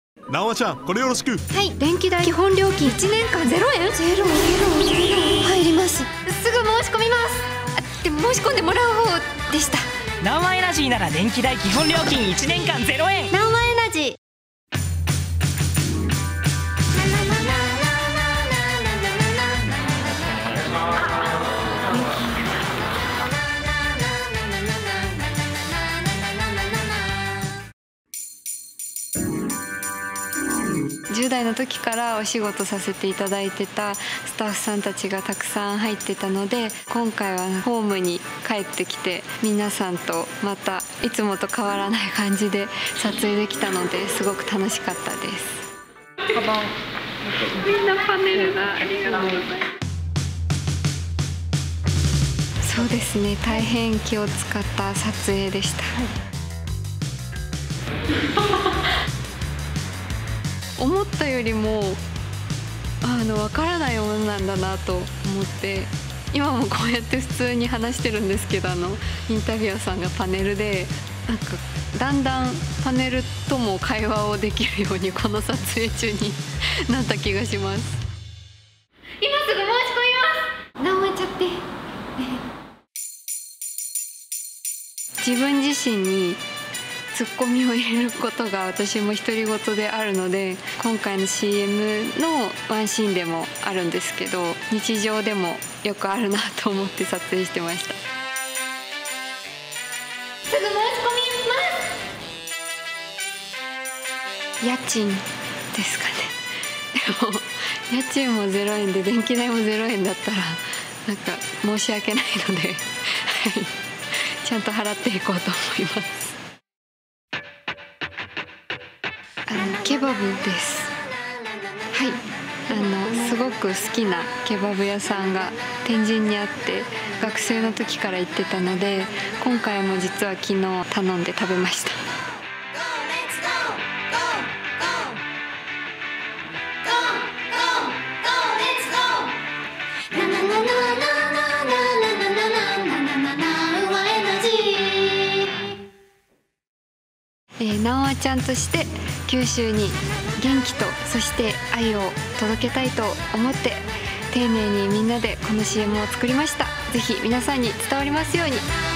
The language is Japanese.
なおわちゃん、これよろしく。 はい、電気代基本料金1年間0円。入ります。すぐ申し込みます。でも申し込んでもらう方でした。 南和エナジーなら電気代基本料金1年間0円。 南和エナジー。10代の時からお仕事させていただいてたスタッフさんたちがたくさん入ってたので、今回はホームに帰ってきて皆さんとまたいつもと変わらない感じで撮影できたので、すごく楽しかったです。カバンみんなパネルだ。ありがとうございます。そうですね、大変気を使った撮影でした。思ったよりもわからないものなんだなと思って、今もこうやって普通に話してるんですけど、インタビュアーさんがパネルでなんかだんだんパネルとも会話をできるようにこの撮影中になった気がします。今すぐ申し込みます。何も言っちゃって、自分自身にツッコミを入れることが私も独り言であるので、今回の CM のワンシーンでもあるんですけど、日常でもよくあるなと思って撮影してました。すぐ申し込みます。家賃ですかね。でも家賃も0円で電気代も0円だったらなんか申し訳ないのでちゃんと払っていこうと思います。ケバブです。はい、すごく好きなケバブ屋さんが天神にあって、学生の時から行ってたので、今回も実は昨日頼んで食べました。なおわちゃんとして九州に元気とそして愛を届けたいと思って丁寧にみんなでこの CM を作りました。ぜひ皆さんに伝わりますように。